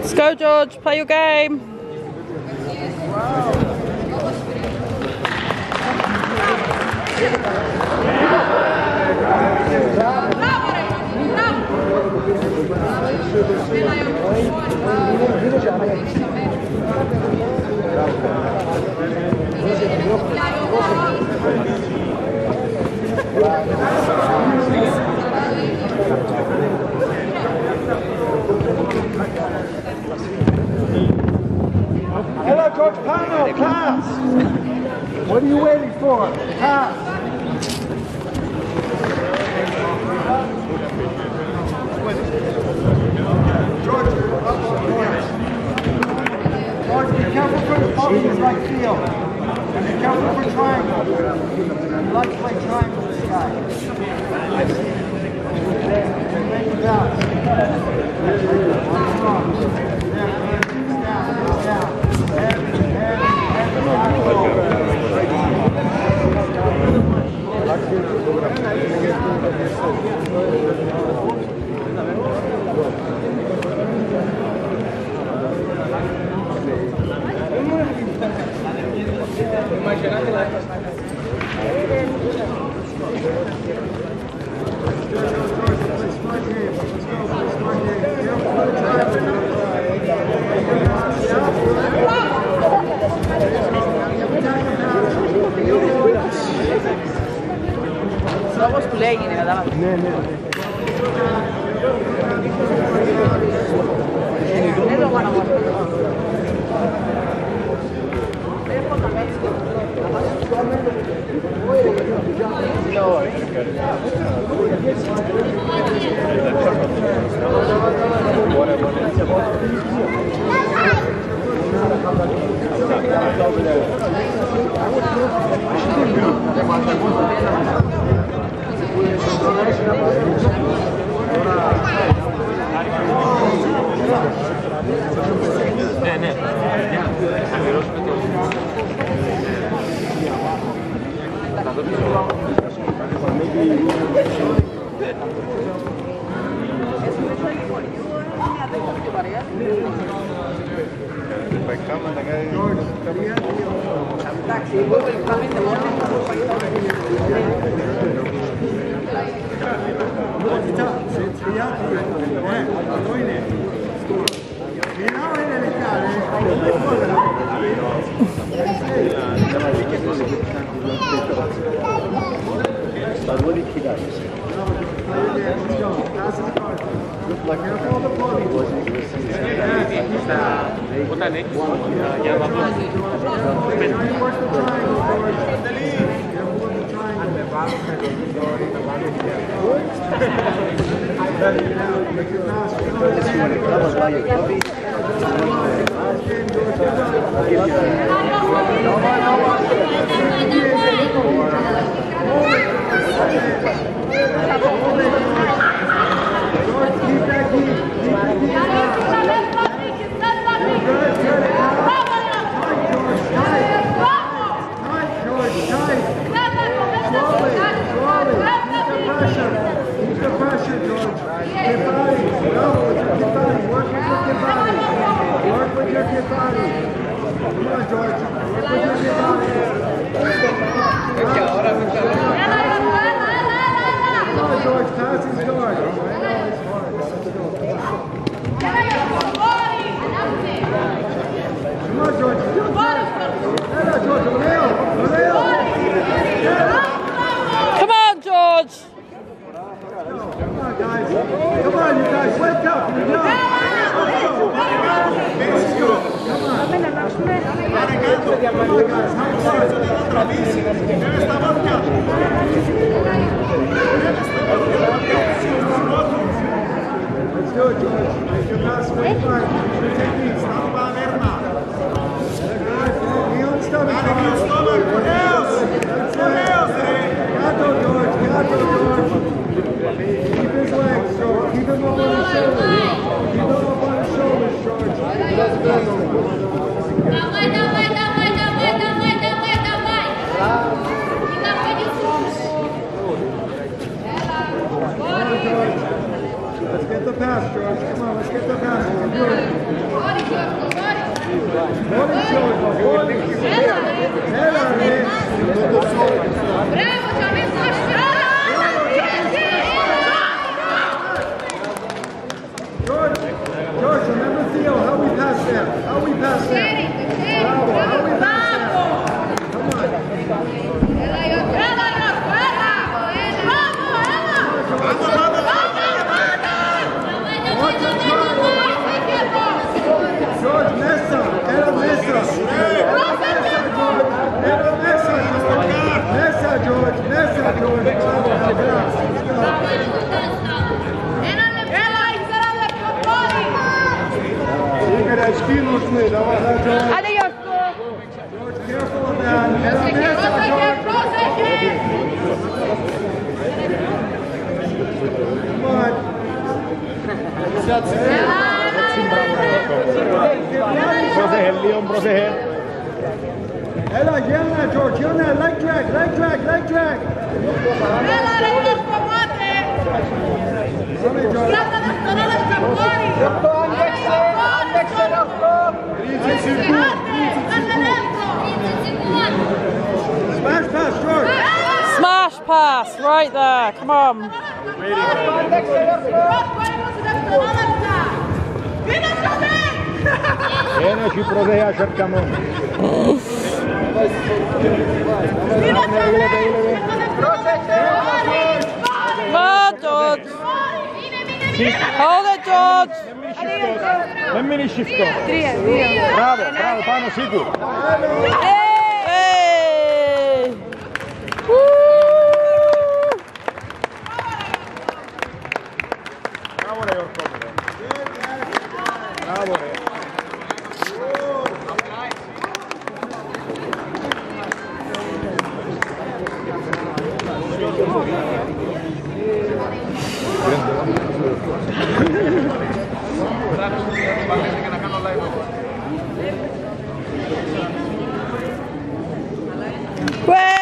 Let's go, George. Play your game. Hello, Coach Pano, pass! What are you waiting for? Pass! George, be careful for the puck in right field. Be careful for triangle. You like to play triangle this guy. Make it down. Όπως που λέει έγινε, κατάλαβα. Ναι. Δεν το κάνω μόνο. Ναι. Όταν έχεις για να δω Come on, George! Come on, guys. Come on, you guys. Wake up. You're young. Let's go. Come on. Come on, guys. How far? Let's do it, George. Make your pass way far. Technique. Stop by Verna. Knee on stomach, George. Gato, George. Gato, George. Keep his legs, George. Keep him up on his shoulders. Keep him up on his shoulders, George. Let's go. Давай! Let's get the pass, George. Come on, let's get the pass. You can do it. Μόλις Γιώργο, μόλις. Έλα ρε. Μπράβο, Τζαμίτσος! George, remember Theo, how we pass there? How we pass there? Bravo, how we pass there? Come on. George, Messa, era Messa. Era Messa, George. Messa, George. Messa, George. Bravo, bravo. Игорь, очки нужны. Давай, George. Hadi Giorgio. George, careful of that. Era Messa, George. Come on. Έλα, γέλνα, George, γέλνα, leg drag, leg drag, leg drag. Smash pass, George. Smash pass, right there. Come on. Ένα și prodeia cercamo. Come on, George. Hold it, George. Δεν μείνει shift. Μπράβο, μπράβο, πάνω σίγουρο. Hey. Woo. Μπράβο ρε Γιώργο. Μπράβο ρε. Way.